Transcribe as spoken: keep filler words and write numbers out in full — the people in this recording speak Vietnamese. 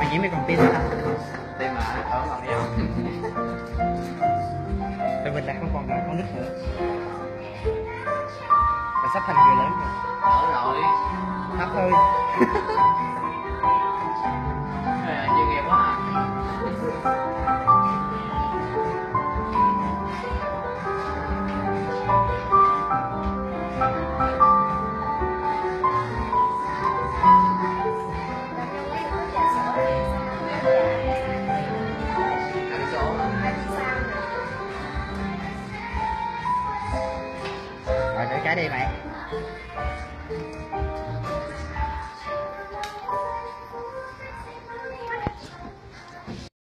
nhiễm mày còn tin hả? Tim mà ở còn nhau. Tại mình là không còn là con nít nữa. Và sắp thành người lớn rồi. Đỡ rồi. Thấp thôi. À, chưa nghe quá à. Rồi, để cái đi mày.